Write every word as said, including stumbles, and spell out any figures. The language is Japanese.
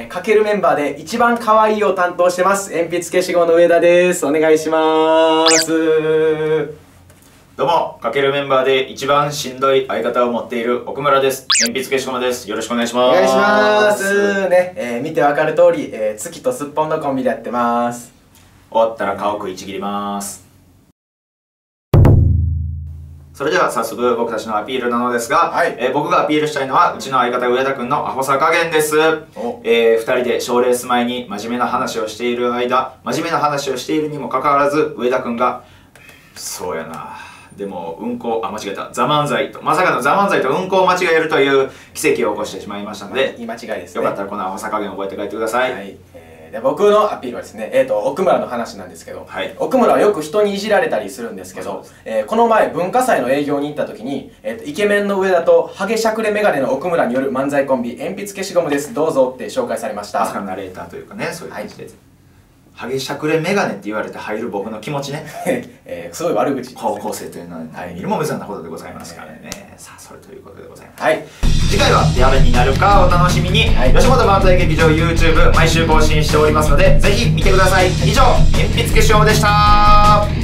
かけるメンバーで一番可愛いを担当してます。鉛筆消しゴムの上田です。お願いします。 どうも、かけるメンバーで一番しんどい相方を持っている奥村です。鉛筆消しゴムです。よろしくお願いします。 お願いしますね、えー、見てわかる通り、えー、月とすっぽんのコンビでやってます。 終わったら顔食いちぎります。それでは早速僕たちのアピールなのですが、はい、えー、僕がアピールしたいのはうちの相方上田くんのアホさ加減です。えー、ふたりで賞レース前に真面目な話をしている間、真面目な話をしているにもかかわらず上田くんが「そうやな、でもうんこ、あ、間違えた、ザ漫才と、まさかのザ漫才とうんこを間違えるという奇跡を起こしてしまいましたので、 いい間違いですね。 よかったらこのアホさ加減を覚えて帰ってください。はい、 えー、で僕のアピールはですね、えーと奥村の話なんですけど、はい、奥村はよく人にいじられたりするんですけど、えー、この前文化祭の営業に行った時に、えーとイケメンの上田とハゲしゃくれメガネの奥村による漫才コンビ鉛筆消しゴムです、どうぞって紹介されました。 まさかナレーターというかね、そういう感じで、はい、ハゲしゃくれメガネって言われて入る僕の気持ちね、 えー、すごい悪口です、ね、 高校生というのは見るも無残なことでございますからね、えー、さあそれということでございます。はい、次回は誰になるかお楽しみに。はい、吉本漫才劇場 YouTube 毎週更新しておりますのでぜひ見てください。以上、鉛筆消しゴムでした。